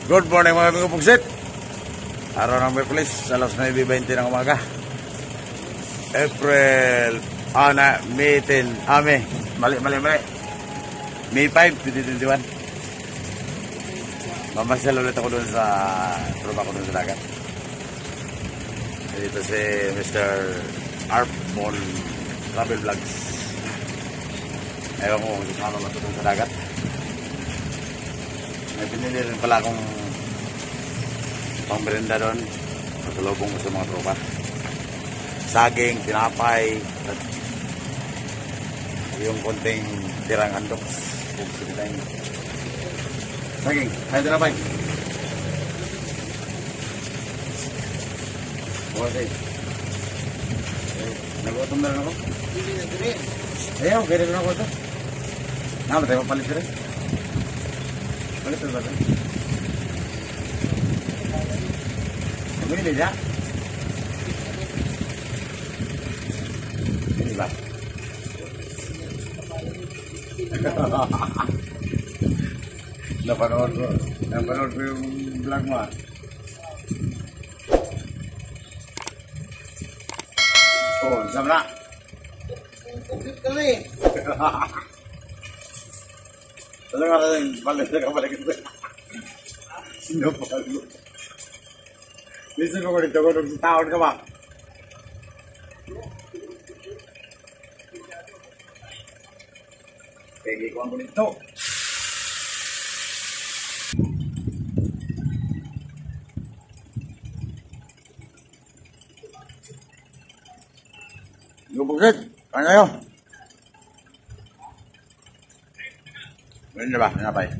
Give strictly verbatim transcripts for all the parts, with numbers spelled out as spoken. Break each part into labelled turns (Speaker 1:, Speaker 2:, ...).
Speaker 1: Good morning mga amigo Pugsit. Araw ng Merkulis, alas nine twenty ng umaga. April, ah na, May ten, ah May, mali, mali, mali. May five, twenty twenty-one. Mamasyal ulit ako dun sa, tropa ko dun sa dagat. Dito si Mister Arpon Travel Vlogs. Ewan ko kung saan naman ito dun sa dagat. May pinili rin pala akong pang merenda doon. Pasalubong ko sa mga tropa. Saging, tinapay, at yung konting tirang handok. Saging, ay tinapay. Bukas eh. Nagutom na rin ako. Ayaw, kaya rin ako ito. Nama tayo mapalit rin. Palit rin ba ito? Ini dia. Ini lah. Napanood ko. Napanood ko yung vlog mo. Oh, sama na. Kumplit ka na eh. Talaga ka rin. Balik ka balik ka. Sino pa ka? Listen ko dito ko nung taon ka ba? Kaya ko ang nito. Lubugit, ano kayo? Ano ba? Ano ba?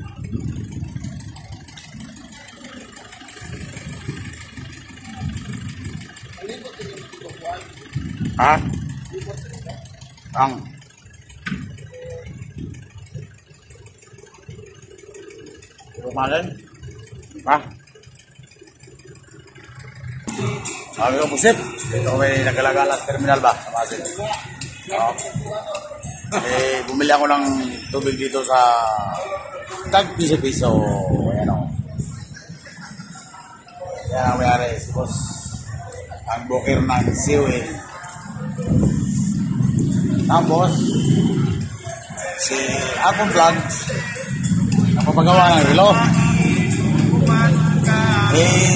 Speaker 1: Ha? Ang Rumalan? Ha? Sabi ko, Pusip, dito may nagalagala sa terminal ba? Sa Masin. Oo. Eh, bumili ako ng tubig dito sa tag piso-piso. Ayan o. Yan ang mayari, si boss. Ang bukir ng siwin. Tapos, si Apon Vlogs, napapagawa ng relo. Eh,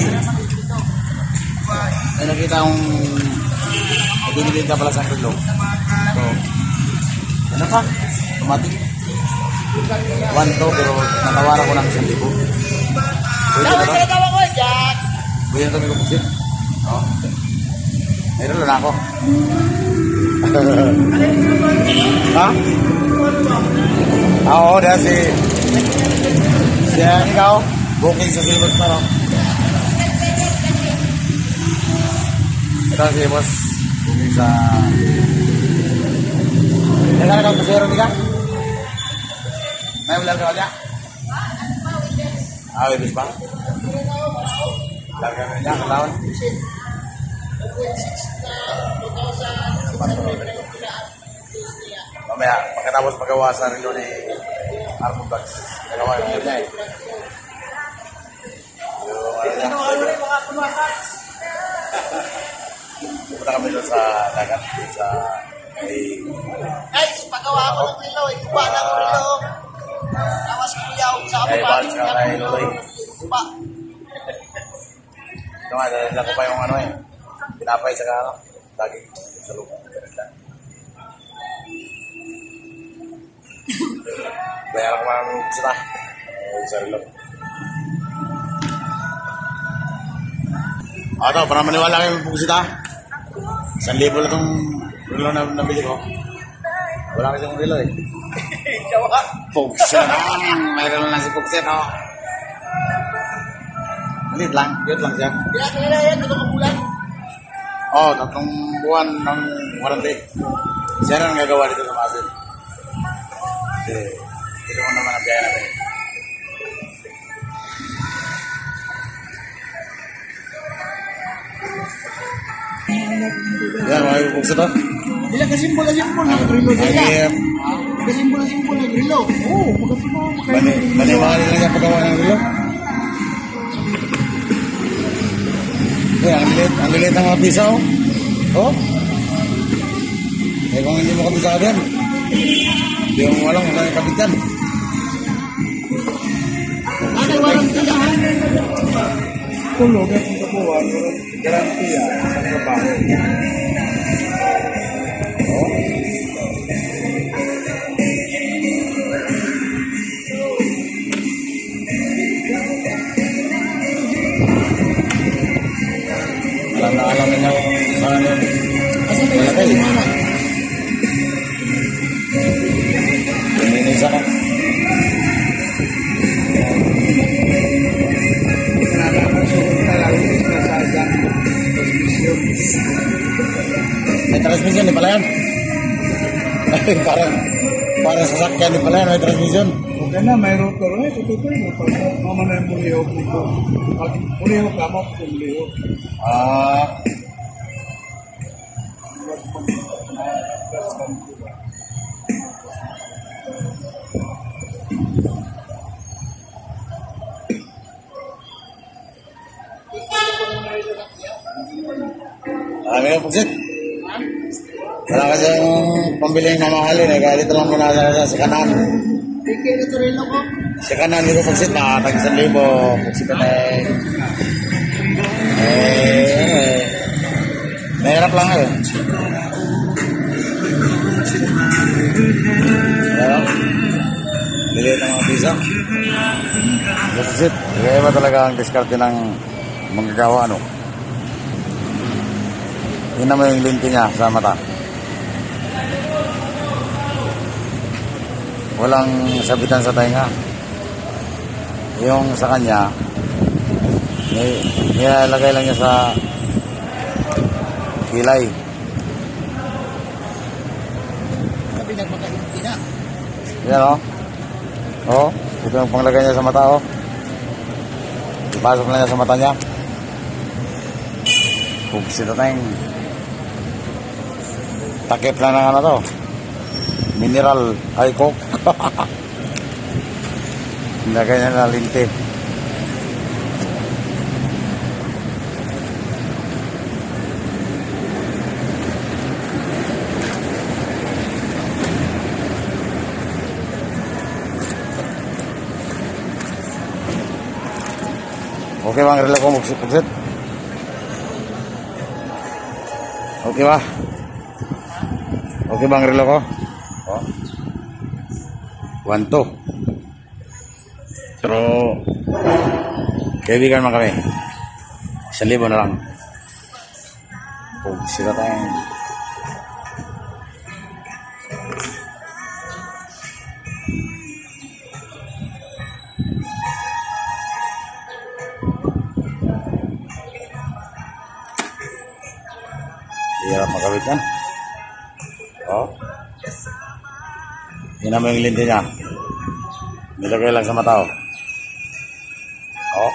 Speaker 1: may nakita akong binibenta pala sa relo. So, ano pa? Automatic. One to, pero natawara ko ng isang libo. Pwede na ba? Pwede na ito may kupusin. Oo. Mayroon lang ako. Ha? Oo, dahil si siya ikaw booking sa Silver Star. Ito si boss booking sa nagkala ka pasero nika? May vlog ka niya? Ah, ibig ba? Vlog ka niya, kalawan? Mamaya, pagkatapos magawa sa relo ni Armo Vlogs, nagawa yung niya eh. Pupunta kami doon sa dagat, sa ay...
Speaker 2: Ay, pagawa ako ng relo, ikuha na ako relo. Tawas ko yaw sa
Speaker 1: ay, balik ka kay Loloy.
Speaker 2: Kupa.
Speaker 1: Ito nga, dala ko pa yung ano eh. Pinapay sa kano, daging sa lupang. Bayaran ko mga mga sila. Sa relo. Ano, para maniwala kayo magpugsit ha. Isang libo lang itong relo na nabili ko. Wala kasi yung relo eh. Pugsit lang. May relo lang si Pugsit ha. Malit lang. Cute lang siya.
Speaker 2: Kailangan yan, ito ng bulan.
Speaker 1: Oo, oh, tatlong buwan ng warranty. Siya na nagagawa dito sa Masin. Kasi, dito mo naman ang biyahe natin. Yan, mga ibupugsit ha.
Speaker 2: Ilang kasimbol na simbol ng relo nila.
Speaker 1: Ay,
Speaker 2: Kasimbol na simbol ng relo. Oo, magkasimbol.
Speaker 1: Maniwala lang siya paggawa ng relo. Eh, ang lilit, ang lilit ng mga pisaw. Oh. Eh, kung hindi mo kabisado yan, hindi mo walang wala yung kabit yan.
Speaker 2: Ano, walang tirahan.
Speaker 3: Tulog at ang kabuhan, garantiya sa trabaho.
Speaker 1: Oh. Alam na alam niya sa ano.
Speaker 2: Kasi may isa kayo mana.
Speaker 1: Pininis ako.
Speaker 3: Nakakasuot na lang yung nasadang transmission.
Speaker 1: May transmission, di pala yan. Ay, parang, parang sasakyan, di pala yan, may transmission.
Speaker 3: Okay na, may rotor na. Tututoy mo. Pag mama na yung mulihok nito. Pag mulihok ka mo, kung mulihok.
Speaker 1: Ah, marami yung pagsit. Wala kasi yung pambili ng mamahalin eh, kaya dito lang muna sa, sa kanan.
Speaker 2: Bigay na ito rin ako.
Speaker 1: Sa kanan dito pagsit, nakatag isang libo. Pagsit na eh. Eh, ano eh. Mahirap lang eh. Ano? Liliit ng mga pisa. Pagsit. Kaya iba talaga ang diskarte ng manggagawa, ano? Yun naman yung linti niya sa mata. Walang sabitan sa tainga. Yung sa kanya, may, nilalagay lang niya sa kilay.
Speaker 2: Sabi nagmakalinti na.
Speaker 1: Yan o. O, ito yung panglagay niya sa mata o. Ipasok na niya sa mata niya. Pugsi na tayong takip na ng ano to. Mineral ay coke. Nilagay niya na linti. Okay bang relo ko magsit? Okay ba? Okay bang relo ko? Oh. One, two. Pero kaibigan man kami. Isang libo na lang. Oh, sila tayo. Hirap makabit yan. Oh. Yun naman yung linti niya. Nilagay lang sa mata. Oh. Oh.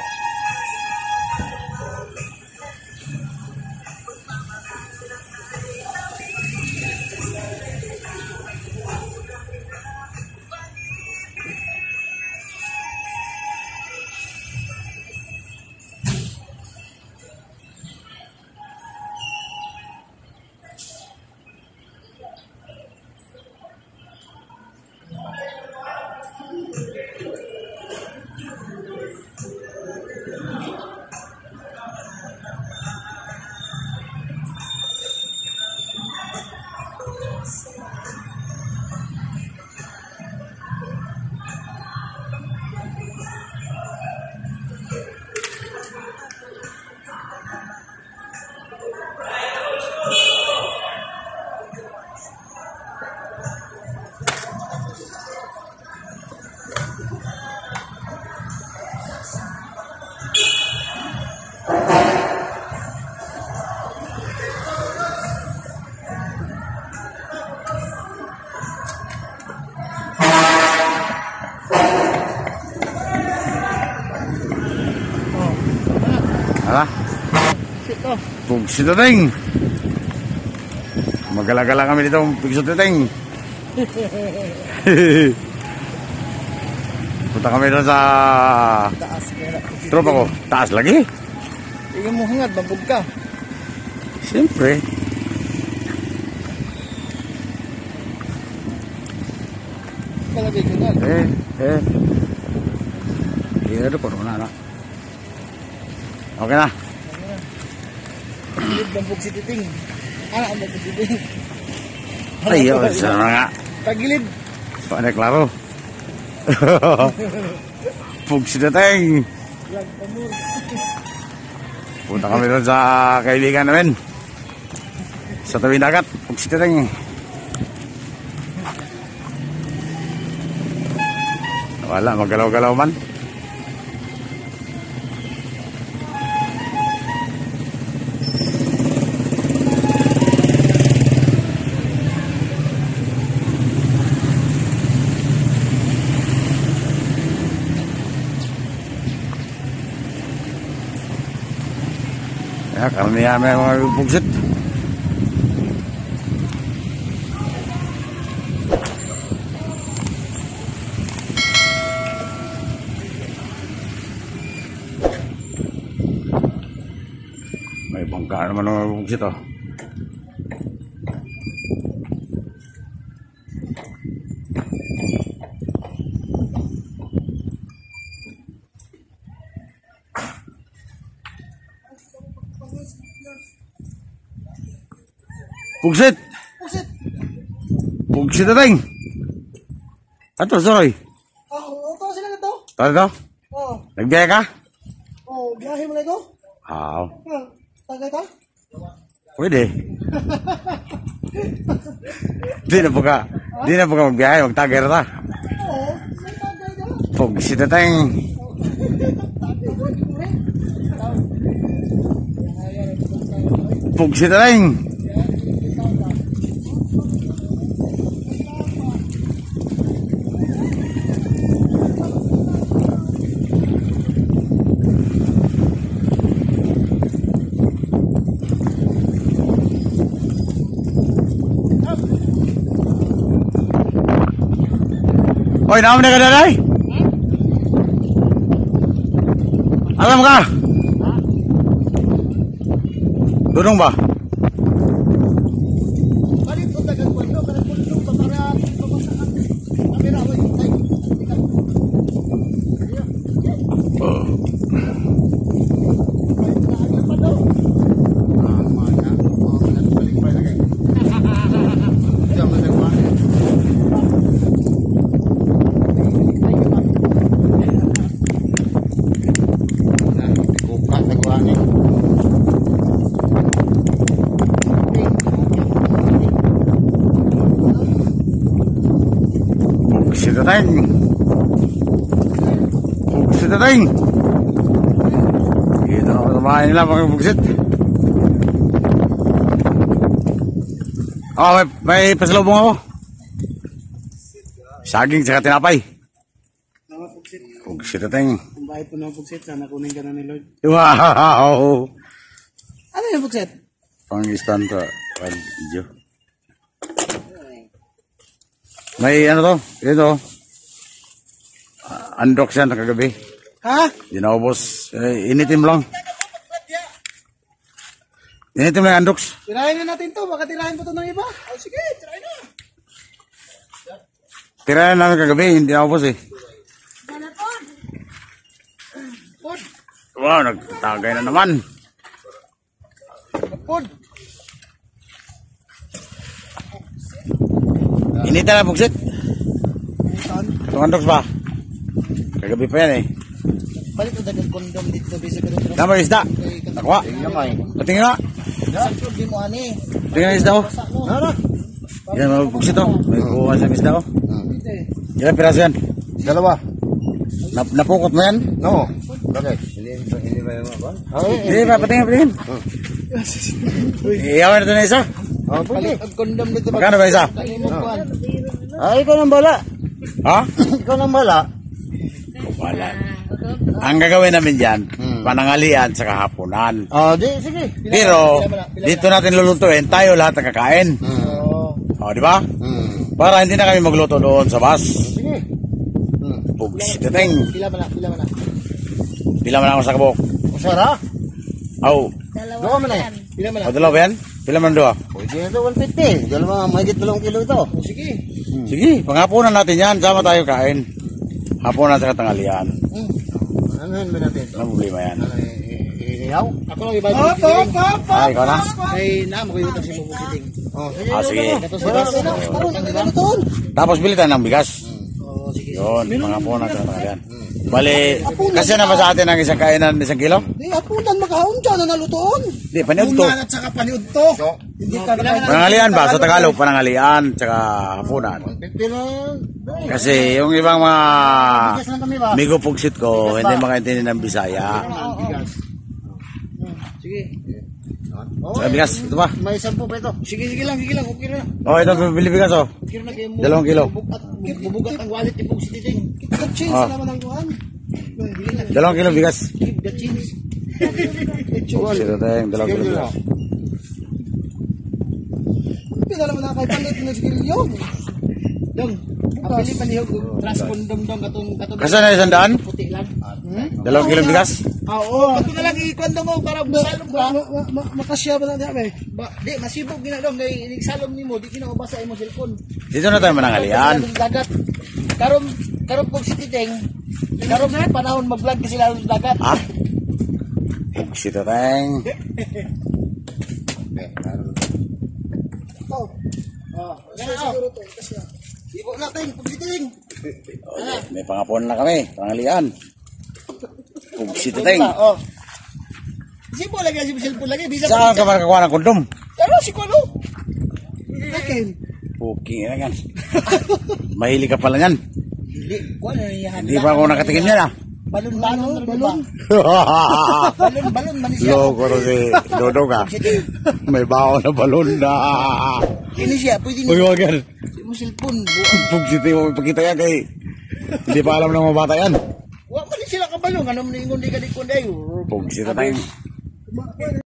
Speaker 1: Hala?
Speaker 2: Sito.
Speaker 1: Pugsi Teteng. Magala-gala kami dito, Pugsi Teteng. Punta kami doon sa
Speaker 2: Taas kaya.
Speaker 1: tropa ko. Taas lagi.
Speaker 2: Tingin mo hangad, mabog ka.
Speaker 1: Siyempre.
Speaker 2: Palagay ko nga.
Speaker 1: Eh, eh. Iya, ko na na. Okay na.
Speaker 2: Tagilid ng bug si Titing. Ah, ang bug si Titing.
Speaker 1: Ayo, sana nga.
Speaker 2: Tagilid.
Speaker 1: Paano klaro? Pug si Dateng.
Speaker 2: Lag pamur.
Speaker 1: Punta kami doon sa kaibigan namin. Sa tabi dagat, pug si Dateng. Wala, magalaw-galaw man. Ya, karena may mga bugsit. May bangka naman ng mga bugsit, oh. Pugsit!
Speaker 2: Pusit.
Speaker 1: Pugsit na ting! Ato, sorry.
Speaker 2: Oh, ito sila na to.
Speaker 1: Tara daw?
Speaker 2: Oh,
Speaker 1: Nagbiya ka?
Speaker 2: oh, biyahe mo na ito.
Speaker 1: Oo.
Speaker 2: Ah, tagay ka?
Speaker 1: Pwede. Di na po ka. Di na po ka magbiyahe. Magtagay na ta.
Speaker 2: Oo, may tagay ka.
Speaker 1: Pugsit na ting! Pugsit na ting! Oy, naman na ka na, Day? Alam ka? Dunong ba?
Speaker 2: Balik ko tagal ko ito, kada ko ito, para pamasakan. Kamera ko yung tay.
Speaker 1: Oh. Pugsit na ting! Pugsit na ting! Dito na ako sa bahay nila mga pugsit. Oh, may, may pasalubong ako. Saging tsaka tinapay.
Speaker 2: Mga pugsit.
Speaker 1: Pugsit na ting!
Speaker 2: Ang bahit po ng pugsit, sana kunin ka na ni Lord.
Speaker 1: Wow!
Speaker 2: Ano yung pugsit?
Speaker 1: Pang-stand ka. Video. May ano to? Ito. Uh, Undox yan kagabi.
Speaker 2: Ha?
Speaker 1: Di na ubos. Eh, initim lang. Initim lang undox.
Speaker 2: Tirahin na natin to, baka tirahin ko to ng iba. Oh, sige, tirahin na.
Speaker 1: Tirayan namin kagabi, hindi na ubos eh.
Speaker 2: Pod,
Speaker 1: Wow, nagtagay na naman.
Speaker 2: pod.
Speaker 1: Initan na buksit.
Speaker 2: Saan?
Speaker 1: Itong undox ba? Kagabi pa yan eh.
Speaker 2: Balik ko dagang kondom dito, bisa ka rin.
Speaker 1: Tama isda. Nakuha. Patingin nga.
Speaker 2: Sakto, di mo ani.
Speaker 1: Tingnan ang isda ko.
Speaker 2: Nara.
Speaker 1: Yan, mga buksit to. May kuha siyang isda ko.
Speaker 2: Dito eh.
Speaker 1: Ilan piraso yan?
Speaker 3: Dalawa.
Speaker 1: Nap napukot mo yan?
Speaker 3: No. Bakit? Hindi, hindi ba naman ba?
Speaker 1: Hindi ba, patingin, patingin. Iyawan na ito na isa.
Speaker 3: Oh, pwede.
Speaker 2: Balik ang kondom dito.
Speaker 1: Magkano ba isa?
Speaker 2: Kali mo kuhan.
Speaker 3: Ah, ikaw nang bala.
Speaker 1: Ha?
Speaker 3: Ikaw nang bala.
Speaker 1: Wala. Ang gagawin namin dyan,
Speaker 3: Hmm.
Speaker 1: panangalian sa kahaponan.
Speaker 3: Oh, di, sige.
Speaker 1: Pero, dito natin lulutuin, tayo lahat ang kakain.
Speaker 3: Hmm.
Speaker 2: Oo.
Speaker 1: O, di ba?
Speaker 3: Hmm.
Speaker 1: Para hindi na kami magluto doon sa bus.
Speaker 3: Sige. Hmm.
Speaker 1: Pugsit na ting.
Speaker 2: Pila ba na, pila ba na.
Speaker 1: Pila man ako sa kabok.
Speaker 3: Masara.
Speaker 1: Aw,
Speaker 2: Dalawa man yan. Pila man
Speaker 1: o dalawa ba yan? Pila man doa?
Speaker 2: Pwede na ito, one fifty. Dalawa, mahigit dalawang kilo ito. Sige.
Speaker 1: Sige, panghapunan natin yan. Sama tayo kain. Hapunan sa katanghalian.
Speaker 2: Hmm. Ano ba natin?
Speaker 1: Anong problema yan?
Speaker 2: Ihaw? Ako lang iba.
Speaker 3: Hop, hop, hop,
Speaker 1: Ay, ikaw na?
Speaker 2: Ay, na, makuyutang si Mumu Kiting. Oh, sige.
Speaker 1: Ah, sige.
Speaker 2: Sige.
Speaker 1: Tapos bili tayo ng bigas.
Speaker 2: Oh, sige.
Speaker 1: Yun, panghapunan sa katanghalian. Bali, kasi na ba sa atin ang isang kainan, isang kilo?
Speaker 2: Di, apunan makaon dyan na nalutoon.
Speaker 1: Di, paniud to.
Speaker 2: At saka paniud to. Hindi ka na.
Speaker 1: Panangalian ba? Sa Tagalog, panangalian, tsaka hapunan.
Speaker 2: Pero,
Speaker 1: Kasi yung ibang mga
Speaker 2: bigas lang kami ba?
Speaker 1: migo pugsit ko, hindi makaintindi ng Bisaya.
Speaker 2: Bigas. Sige. Oh,
Speaker 1: Saka bigas, ito ba?
Speaker 2: may sampu pa ito. Sige, sige lang, sige lang. Okay na.
Speaker 1: Oh, ito, bibili bigas oh.
Speaker 2: Okay na kayo mo.
Speaker 1: Dalawang kilo.
Speaker 2: Bubugat, bubugat ang wallet ni Pug City. Cheese
Speaker 1: Ah.
Speaker 2: naman ang kuhan.
Speaker 1: Dalawang kilo bigas.
Speaker 2: Give the cheese.
Speaker 1: Pugsit ito yung dalawang kilo bigas.
Speaker 2: Pila naman na kay palit na sige yun. Dong, apili pa niyo trust condom dong katong katong
Speaker 1: Kasi na isang daan?
Speaker 2: puti lang.
Speaker 1: Dalawang kilo bigas?
Speaker 2: Ah, oo. Kato na lang i-condom mo para salom ka.
Speaker 3: Makasya ba na niya, be?
Speaker 2: Ba, di masibog gina dong kay salom nimo di kinaubasa imong cellphone.
Speaker 1: Dito na tayo manangalian.
Speaker 2: Dagat. Karon karon Pug City ding. Karon panahon mag-vlog kasi lalo sa dagat.
Speaker 1: Ah? Pugsit ito yung...
Speaker 2: Oh. Oh, siguro to kasi. Ibo natin Pug City ding.
Speaker 1: May pangapunan na kami, panangalian. Pugsit ito yung...
Speaker 2: Oh. Sipo lagi si cellphone lagi bisa.
Speaker 1: Saan ka makakuha ng kondom?
Speaker 2: Pero si Kulo. Akin.
Speaker 1: Puking na yan. Mahilig ka pala yan.
Speaker 2: Hindi, kuha na niya.
Speaker 1: Hindi pa ako nakatingin yan ah.
Speaker 2: Balon, balon, balon. Balon, balon, man siya.
Speaker 1: Loko rin si Dodo ka. May baon na balon na.
Speaker 2: Ini siya, pwede
Speaker 1: Uy,
Speaker 2: niya.
Speaker 1: wag yan.
Speaker 2: Mo cellphone, buang.
Speaker 1: Pugsit mo ipakita yan kay... Hindi pa alam ng mga bata yan.
Speaker 2: Wa man sila kabalong, ano man ingon di ka di kunday.
Speaker 1: Pugsit na tayo.